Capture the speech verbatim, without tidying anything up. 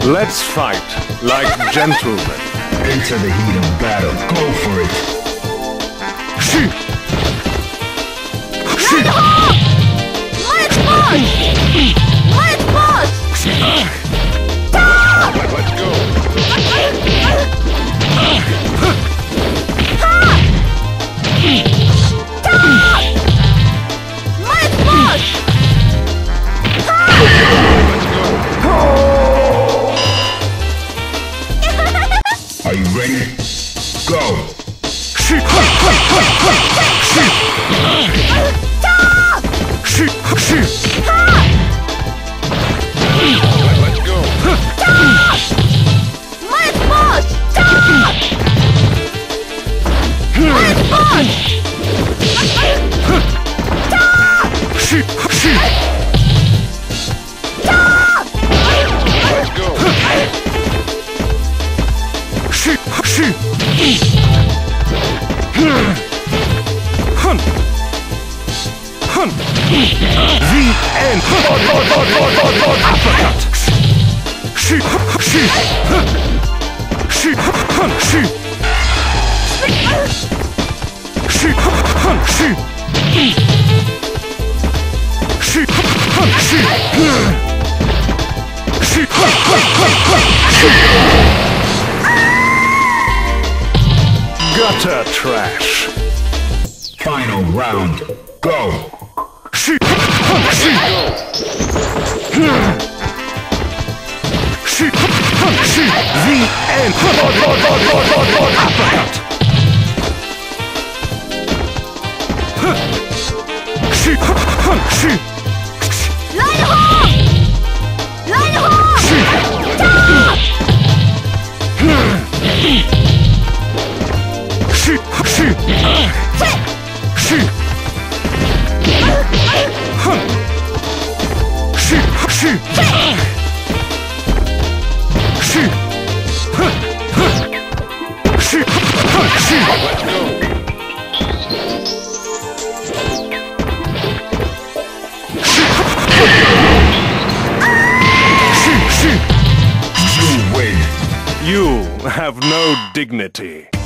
Let's fight like gentlemen. Into the heat of battle. Go for it. Shoot! Shoot! Let's push! Let's push! Let's go! Let's push! Are you ready? Go! Shoot! Shoot! Shoot! Shoot! Let's go! Let's push! Let's push! Shoot! Shoot! Let's go! Shoot! Shoot! Hun! Hun! The end! Uppercut! Shoot! Shoot! Shoot! Hun! Shoot! Shoot! Hun! Shoot! Shoot! Hun! Shoot! Shoot! Hun! Shoot! Gutter trash! Final round. Go! Shoot! Hun! Shoot! Shoot! Hun! Shoot! The end! Uppercut! Shoot! Hun! Shoot! Line hold! Line hold! Shoot! Shoot! Shoot! Shoot! Hun! Shoot! Shoot! Shoot! Huh! Huh! Shoot! Huh! Shoot! Let's go! Shoot! Shoot! You win. You have no dignity.